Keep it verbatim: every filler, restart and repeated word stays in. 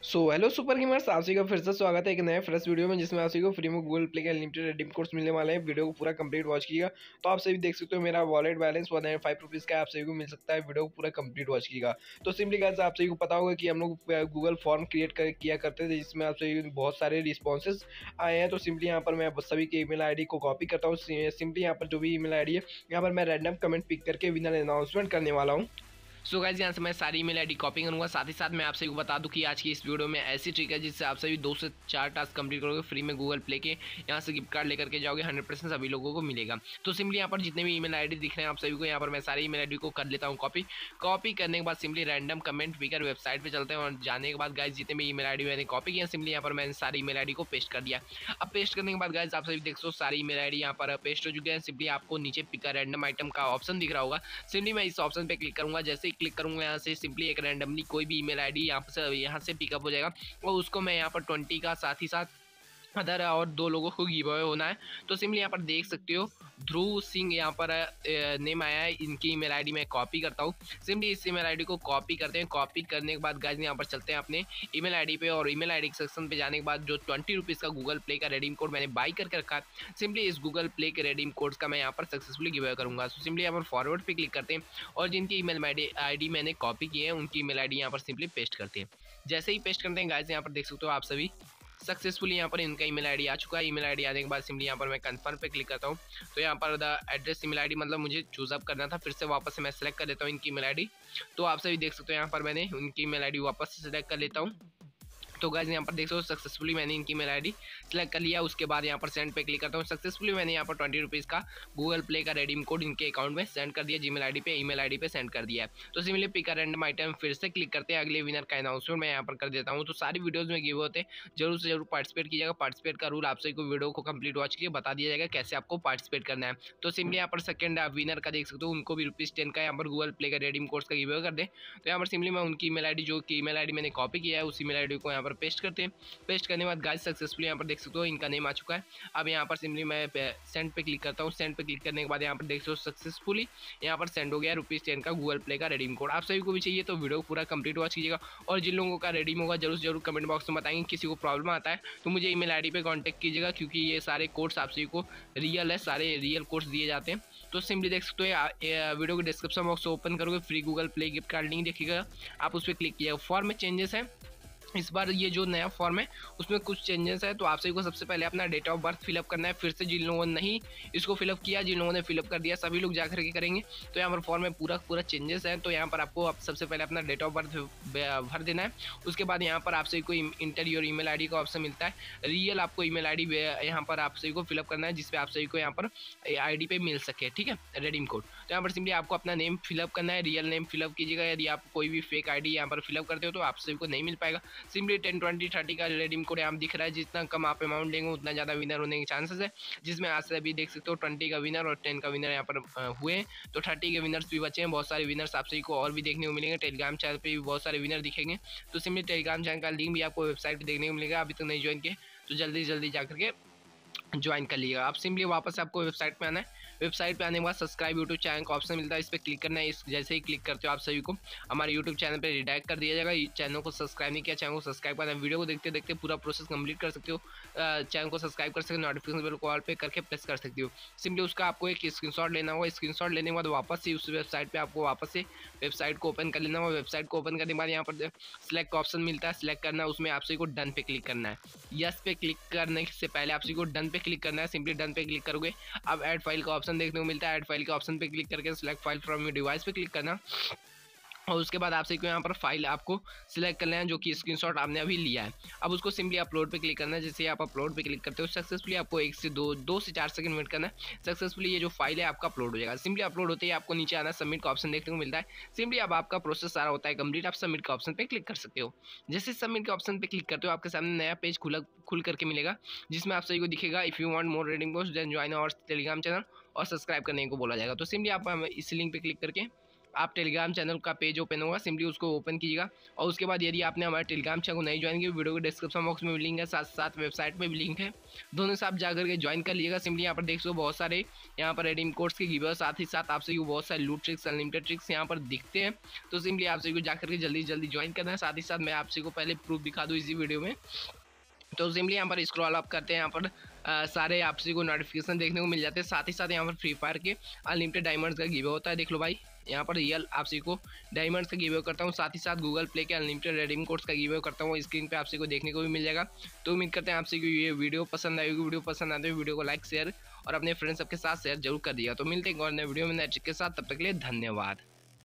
So hello super gamers, आप सभी का फिर से स्वागत है एक नए फ्रेश वीडियो में, जिसमें आप सभी को फ्री में गूगल प्ले के अनलिमिटेड रिडीम कोड्स मिलने वाले हैं। वीडियो को पूरा कंप्लीट वॉच कीजिएगा। तो आप सभी देख सकते हो मेरा wallet balance one and five rupees का आप सभी को मिल सकता है। वीडियो को पूरा कंप्लीट वॉच कीजिएगा। तो सिंपली गाइस, आप सभी को पता होगा कि हम लोग गूगल फॉर्म क्रिएट कर किया करते थे, जिसमें आप सभी बहुत सारे रिस्पॉन्सेज आए हैं। तो सिंपली यहाँ पर मैं सभी के ईमेल आई डी को कॉपी करता हूँ। सिंपली यहाँ पर जो भी ईमेल आई डी है, यहाँ पर मैं रैंडम कमेंट पिक करके विनर अनाउंसमेंट करने वाला हूँ। सो गाइस, यहाँ से मैं सारी ईमेल आईडी कॉपी करूँगा। साथ ही साथ मैं आप सभी को बता दूं कि आज की इस वीडियो में ऐसी ट्रिक है जिससे आप सभी दो से चार टास्क कंप्लीट करोगे फ्री में गूगल प्ले के। यहाँ से गिफ्ट कार्ड लेकर के जाओगे, हंड्रेड परसेंट सभी लोगों को मिलेगा। तो सिंपली यहाँ पर जितने भी ईमेल आईडी दिख रहे हैं आप सभी को, यहाँ पर मैं सारी ईमेल आईडी को कर लेता हूँ कॉपी। कॉपी करने के बाद simply random comment picker website पर चलते हैं और जाने के बाद गाइस जितने भी ईमेल आईडी मैंने कॉपी किया, सिंपली यहाँ पर मैंने सारी ईमेल आईडी को पेस्ट कर दिया। अब पेस्ट करने के बाद गाइस आप सभी देख सो सारी ईमेल आईडी यहाँ पर पेस्ट हो चुके हैं। सिंपली आपको नीचे पिकर रैंडम आइटम का ऑप्शन दिख रहा होगा। सिंपली मैं इस ऑप्शन पे क्लिक करूंगा। जैसे ही क्लिक करूंगा, यहाँ से सिंपली एक रैंडमली कोई भी ईमेल आईडी यहाँ से यहाँ से पिकअप हो जाएगा और उसको मैं यहाँ पर ट्वेंटी का साथ ही साथ अदर और दो लोगों को गिव अवे होना है। तो सिंपली यहाँ पर देख सकते हो ध्रुव सिंह यहाँ पर नेम आया है। इनकी ईमेल आईडी मैं कॉपी करता हूँ। सिंपली इस ईमेल आईडी को कॉपी करते हैं। कॉपी करने के बाद गाइस यहाँ पर चलते हैं अपने ईमेल आईडी पे और ईमेल आईडी सेक्शन पे जाने के बाद जो ट्वेंटी रुपीज़ का गूगल प्ले का रेडीम कोड मैंने बाई करके रखा है, सिंपली इस गूगल प्ले के रेडीम कोड्स का मैं यहाँ पर सक्सेसफुली गिव अवे करूँगा। तो सिंपली यहाँ पर फॉरवर्ड पे क्लिक करते हैं और जिनकी ईमेल आईडी मैंने कॉपी की है उनकी ईमेल आईडी यहाँ पर सिंपली पेस्ट करते हैं। जैसे ही पेस्ट करते हैं गाइस, यहाँ पर देख सकते हो आप सभी सक्सेसफुली यहाँ पर इनका ईमेल आईडी आ चुका है। ईमेल आईडी आने के बाद सिंपली यहाँ पर मैं कंफर्म पे क्लिक करता हूँ। तो यहाँ पर द एड्रेस ईमेल आईडी मतलब मुझे चूज अप करना था, फिर से वापस से मैं सेलेक्ट कर देता हूँ इनकी ईमेल आईडी। तो आप सभी देख सकते हो यहाँ पर मैंने उनकी ईमेल आईडी वापस से सेलेक्ट कर लेता हूँ। तो गाइस यहाँ पर देख सकते हो सक्सेसफुली मैंने इनकी मेल आईडी सेलेक्ट कर लिया। उसके बाद यहाँ पर सेंड पे क्लिक करता हूँ। सक्सेसफुली मैंने यहाँ पर ट्वेंटी रुपीज़ का गूगल प्ले का रेडीम कोड इनके अकाउंट में सेंड कर दिया, जीमेल आईडी पे ईमेल आईडी पे सेंड कर दिया है। तो similarly pick a random item फिर से क्लिक करते हैं। अगले विनर का अनाउंसमेंट मैं यहाँ पर कर देता हूँ। तो सारी वीडियोज़ में गिव होते हैं, जरूर से जरूर पार्टिसिपेट कीजिएगा। पार्टिसिपेट का रूल आप सभी को वीडियो को कंप्लीट वॉच कीजिए, बता दिया जाएगा कैसे आपको पार्टिसिपेट करना है। तो सिंपली यहाँ पर सेकंड विनर का देख सकते हो, उनको भी रुपीज़ टेन का यहाँ पर गूगल प्ले का रेडीम कोर्स का गिव कर दें। तो यहाँ पर सिंपली मैं उनकी ईमेल आईडी जो कि ईमेल आईडी मैंने कॉपी किया है उस ईमेल आईडी को यहाँ पर पेस्ट करते हैं। पेस्ट करने के बाद गाइस सक्सेसफुली यहाँ पर देख सकते हो इनका नेम आ चुका है। अब यहाँ पर सिंपली मैं सेंड पे क्लिक करता हूँ। सेंड पे क्लिक करने के बाद यहाँ पर देख सकते हो सक्सेसफुली यहाँ पर सेंड हो गया रुपीज़ टेन का गूगल प्ले का रेडीम कोड। आप सभी को भी चाहिए तो वीडियो पूरा कंप्लीट वॉच कीजिएगा और जिन लोगों का रेडीम होगा जरूर से जरूर कमेंट बॉक्स में बताएंगे। किसी को प्रॉब्लम आता है तो मुझे ईमेल आईडी पे कांटेक्ट कीजिएगा, क्योंकि ये सारे कोड्स आप सभी को रियल है, सारे रियल कोड्स दिए जाते हैं। तो सिंपली देख सकते हो वीडियो के डिस्क्रिप्शन बॉक्स ओपन करोगे, free Google Play gift card link देखिएगा, आप उस पर क्लिक कीजिएगा। फॉर्म में चेंजेस है इस बार, ये जो नया फॉर्म है उसमें कुछ चेंजेस है। तो आप सभी को सबसे पहले अपना डेट ऑफ बर्थ फिलअप करना है। फिर से जिन लोगों ने नहीं इसको फिलअप किया, जिन लोगों ने फिलअप कर दिया, सभी लोग जाकर के करेंगे। तो यहाँ पर फॉर्म में पूरा पूरा चेंजेस है। तो यहाँ पर आपको आप सबसे पहले अपना डेट ऑफ बर्थ भर देना है। उसके बाद यहाँ पर आप सभी को इंटर योर ईमेल आईडी का ऑप्शन मिलता है। रियल आपको ईमेल आईडी यहाँ पर आप सभी को फिलअप करना है, जिसपे आप सभी को यहाँ पर आईडी पे मिल सके, ठीक है, रेडीम कोड। तो यहाँ पर सिंपली आपको अपना नेम फिलअप करना है, रियल नेम फिलअप कीजिएगा। यदि आप कोई भी फेक आईडी यहाँ पर फिलअप करते हो तो आप सभी को नहीं मिल पाएगा। सिंपली टेन ट्वेंटी थर्टी का रेडीम कोड यहाँ दिख रहा है। जितना कम आप अमाउंट देंगे उतना ज़्यादा विनर होने के चांसेस है, जिसमें आज से अभी देख सकते हो ट्वेंटी का विनर और टेन का विनर यहाँ पर हुए हैं। तो थर्टी के विनर्स भी बचे हैं। बहुत सारे विनर्स आप सभी को और भी देखने को मिलेंगे। टेलीग्राम चैनल पे भी बहुत सारे विनर दिखेंगे। तो सिंपली टेलीग्राम चैनल का लिंक भी आपको वेबसाइट पर देखने को मिलेगा। अभी तक नहीं ज्वाइन किए तो जल्दी जल्दी जाकर के ज्वाइन कर लीजिएगा। आप सिंपली वापस आपको वेबसाइट पे आना है। वेबसाइट पे आने के बाद सब्सक्राइब यूट्यूब चैनल का ऑप्शन मिलता है, इस पर क्लिक करना है। इस जैसे ही क्लिक करते हो आप सभी को हमारे यूट्यूब चैनल पे रिडायरेक्ट कर दिया जाएगा। चैनल को सब्सक्राइब नहीं किया, चैनल को सब्सक्राइब करना है। वीडियो को देखते देखते पूरा प्रोसेस कंप्लीट कर सकते हो। चैनल को सब्सक्राइब कर सकते हो, नोटिफिकेशन बेल को ऑल पे करके प्रेस कर सकते हो। सिंपली उसका आपको एक स्क्रीनशॉट लेना होगा। स्क्रीनशॉट लेने के बाद वापस से उस वेबसाइट पर आपको वापस से वेबसाइट को ओपन कर लेना होगा। वेबसाइट को ओपन करने के बाद यहाँ पर सिलेक्ट का ऑप्शन मिलता है, सिलेक्ट करना है। उसमें आप सभी को डन पे क्लिक करना है। यस पे क्लिक करने से पहले आप सभी को डन पे क्लिक करना है। सिंपली डन पे क्लिक करोगे, अब ऐड फाइल का ऑप्शन देखने को मिलता है। ऐड फाइल के ऑप्शन पे क्लिक करके select file from your device पे क्लिक करना और उसके बाद आप सभी को यहाँ पर फाइल आपको सिलेक्ट करना है जो कि स्क्रीनशॉट आपने अभी लिया है। अब उसको सिंपली अपलोड पे क्लिक करना है। जैसे आप अपलोड पे क्लिक करते हो सक्सेसफुली आपको एक से दो दो से चार सेकंड वेट करना है। सक्सेसफुली ये जो फाइल है आपका अपलोड हो जाएगा। सिंपली अपलोड होते ही आपको नीचे आना, सबमिट का ऑप्शन देखने को मिलता है। सिंपली अब आपका प्रोसेस सारा होता है कंप्लीट, आप सबमिट का ऑप्शन पे क्लिक कर सकते हो। जैसे सबमिट के ऑप्शन पे क्लिक करते हो आपके सामने नया पेज खुला खुल करके मिलेगा, जिसमें आप सभी को दिखेगा if you want more reading post then join our Telegram channel और सब्सक्राइब करने को बोला जाएगा। तो सिंपली आप इस लिंक पे क्लिक करके आप टेलीग्राम चैनल का पेज ओपन होगा, सिंपली उसको ओपन कीजिएगा और उसके बाद यदि आपने हमारे टेलीग्राम चैनल को नहीं ज्वाइन किया, वीडियो के डिस्क्रिप्शन बॉक्स में भी लिंक है, साथ साथ वेबसाइट पे भी लिंक है, दोनों से आप जाकर के ज्वाइन कर लीजिएगा। सिंपली यहाँ पर देख सको बहुत सारे यहाँ पर रिडीम कोड्स के गिव, साथ ही साथ आपसे बहुत सारे लूट ट्रिक्स, अनलिमिटेड ट्रिक्स यहाँ पर दिखते हैं। तो सिंपली आपसे जाकर के जल्दी जल्दी ज्वाइन करना है। साथ ही साथ मैं आपसे को पहले प्रूफ दिखा दूँ इसी वीडियो में। तो सिंपली यहाँ पर स्क्रॉल अप करते हैं, यहाँ पर आ, सारे आपसी को नोटिफिकेशन देखने को मिल जाते हैं। साथ ही साथ यहाँ पर फ्री फायर के अनलिमिटेड डायमंड्स का गिव होता है, देख लो भाई। यहाँ पर रियल आपसी को डायमंड्स का गिव करता हूँ, साथ ही साथ गूगल प्ले के अनलिमिटेड रेडीम कोड्स का गिव करता हूँ, स्क्रीन पे आपसे को देखने को भी मिल जाएगा। तो उम्मीद करते हैं आपसे को ये वीडियो पसंद आएगी। वीडियो पसंद आते हुए वीडियो को लाइक शेयर और अपने फ्रेंड्स सबके साथ शेयर जरूर कर दिया। तो मिलते हैं और नए वीडियो में नए ट्रिक के साथ, तब तक के लिए धन्यवाद।